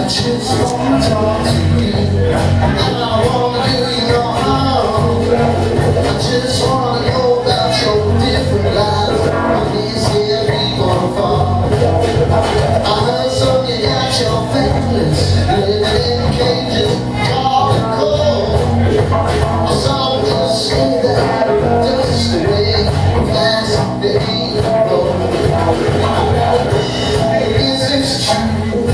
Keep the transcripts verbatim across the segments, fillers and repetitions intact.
just wanna talk to you, and I wanna do you no harm. I just wanna know about your different lives, and these here people fall. I heard some you got your families living in cages, dark and cold. I saw them say that just the way that's they go. Is this true?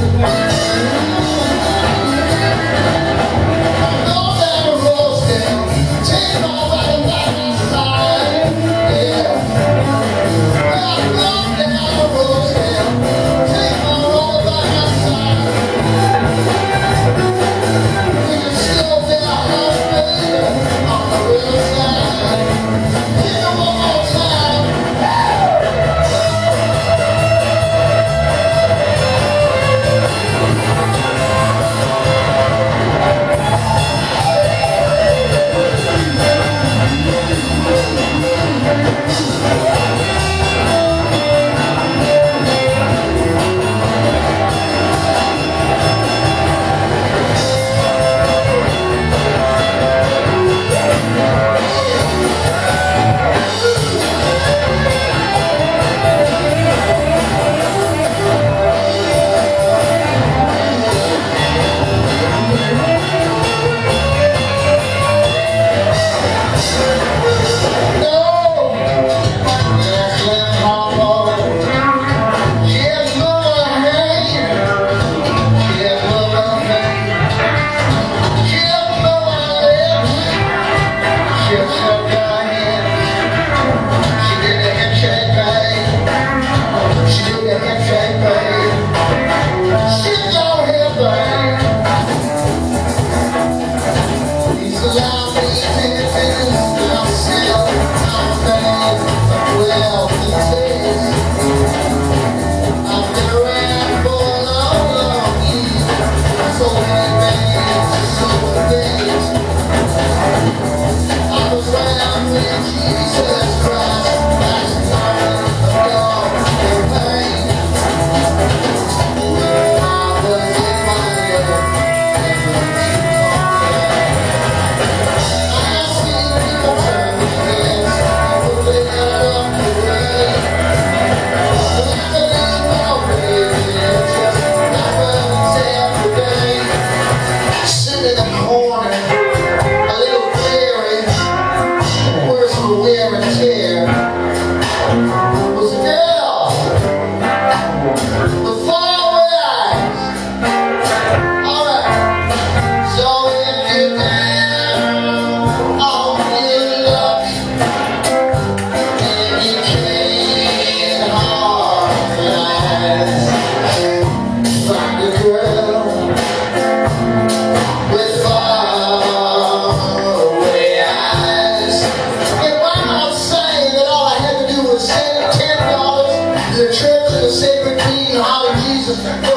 The church of the Sacred Queen, Holly Jesus.